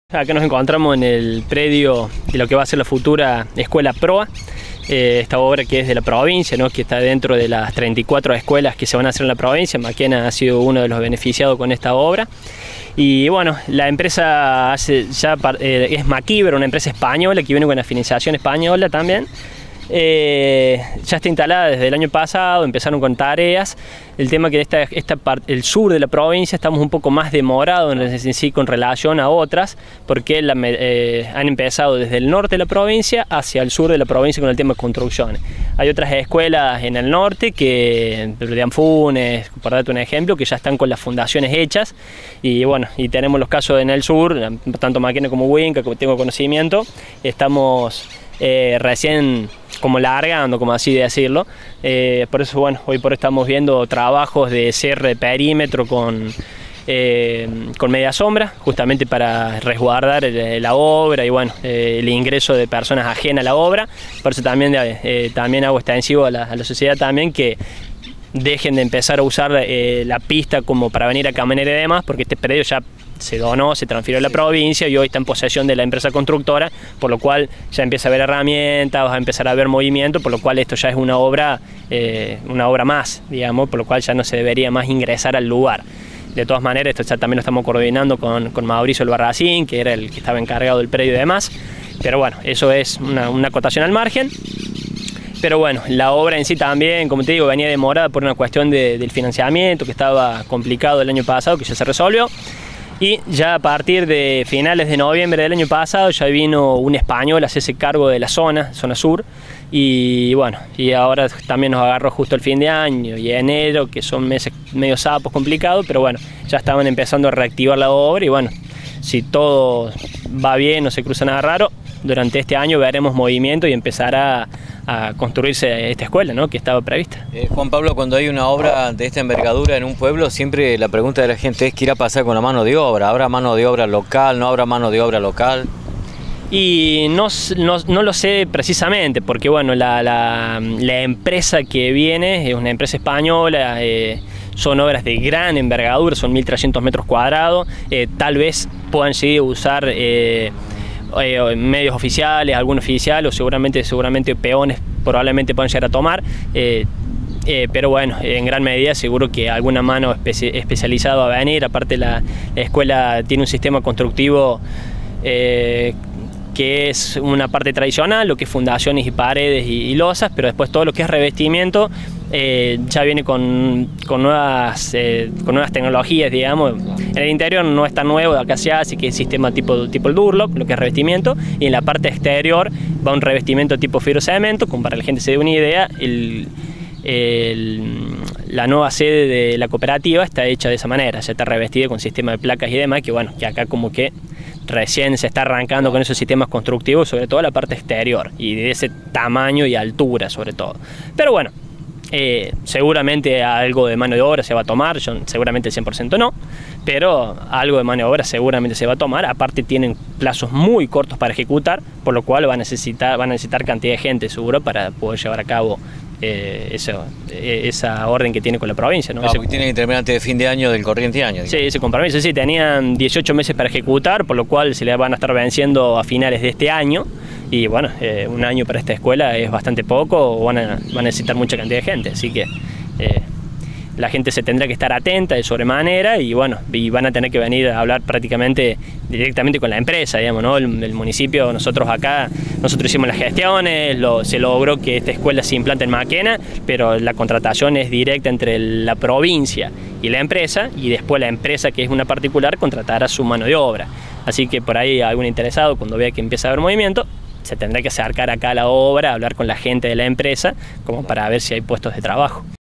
Acá nos encontramos en el predio de lo que va a ser la futura Escuela Proa, esta obra que es de la provincia, ¿no? Que está dentro de las 34 escuelas que se van a hacer en la provincia. Maquena ha sido uno de los beneficiados con esta obra. Y bueno, la empresa es Maquibra, una empresa española que viene con la financiación española también. Ya está instalada desde el año pasado, empezaron con tareas. El tema que el sur de la provincia estamos un poco más demorados en sí con relación a otras, porque han empezado desde el norte de la provincia hacia el sur de la provincia con el tema de construcciones. Hay otras escuelas en el norte, de Anfunes, por darte un ejemplo, que ya están con las fundaciones hechas. Y bueno, y tenemos los casos en el sur, tanto Maquena como Huinca, como tengo conocimiento, estamos recién como largando, como así de decirlo. Por eso, bueno, hoy por hoy estamos viendo trabajos de cierre de perímetro con media sombra, justamente para resguardar la obra y bueno, el ingreso de personas ajenas a la obra. Por eso también hago extensivo a la sociedad también que dejen de empezar a usar la pista como para venir a caminar y demás, porque este predio ya se donó, se transfirió a la provincia y hoy está en posesión de la empresa constructora, por lo cual ya empieza a haber herramientas, va a empezar a haber movimiento, por lo cual esto ya es una obra más, digamos, por lo cual ya no se debería más ingresar al lugar. De todas maneras, esto ya también lo estamos coordinando con Mauricio Albarracín, que era el que estaba encargado del predio y demás, pero bueno, eso es una acotación al margen. Pero bueno, la obra en sí también, como te digo, venía demorada por una cuestión del financiamiento, que estaba complicado el año pasado, que ya se resolvió. Y ya a partir de finales de noviembre del año pasado ya vino un español a hacerse cargo de la zona sur. Y bueno, y ahora también nos agarró justo el fin de año y enero, que son meses medio sapos complicados, pero bueno, ya estaban empezando a reactivar la obra y bueno, si todo va bien, no se cruza nada raro, durante este año veremos movimiento y empezará a construirse esta escuela, ¿no?, que estaba prevista. Juan Pablo, cuando hay una obra de esta envergadura en un pueblo, siempre la pregunta de la gente es ¿qué irá a pasar con la mano de obra? ¿Habrá mano de obra local? ¿No habrá mano de obra local? Y no lo sé precisamente, porque bueno, la empresa que viene es una empresa española, son obras de gran envergadura, son 1.300 metros cuadrados, tal vez puedan seguir a usar medios oficiales, algún oficial o seguramente peones probablemente puedan llegar a tomar, pero bueno, en gran medida seguro que alguna mano especializada va a venir. Aparte la escuela tiene un sistema constructivo que es una parte tradicional, lo que es fundaciones y paredes y losas, pero después todo lo que es revestimiento ya viene con nuevas tecnologías, digamos. En el interior no es tan nuevo, acá se hace, que es sistema tipo el Durlock, lo que es revestimiento, y en la parte exterior va un revestimiento tipo fibrocemento, como para que la gente se dé una idea. La nueva sede de la cooperativa está hecha de esa manera, ya está revestida con sistema de placas y demás, que bueno, que acá como que recién se está arrancando con esos sistemas constructivos, sobre todo la parte exterior, y de ese tamaño y altura sobre todo. Pero bueno, seguramente algo de mano de obra se va a tomar, seguramente el 100% no, pero algo de mano de obra seguramente se va a tomar. Aparte tienen plazos muy cortos para ejecutar, por lo cual van a necesitar cantidad de gente seguro para poder llevar a cabo esa orden que tiene con la provincia, ¿no? Porque tiene que terminar antes de fin de año del corriente año. Sí, ese compromiso, sí, tenían 18 meses para ejecutar, por lo cual se le van a estar venciendo a finales de este año. Y bueno, un año para esta escuela es bastante poco, van a necesitar mucha cantidad de gente, así que la gente se tendrá que estar atenta de sobremanera y bueno, y van a tener que venir a hablar directamente con la empresa, digamos, ¿no? El municipio, nosotros hicimos las gestiones, se logró que esta escuela se implante en Maquena, pero la contratación es directa entre la provincia y la empresa, y después la empresa, que es una particular, contratará su mano de obra. Así que por ahí algún interesado, cuando vea que empieza a haber movimiento, se tendrá que acercar acá a la obra, hablar con la gente de la empresa, como para ver si hay puestos de trabajo.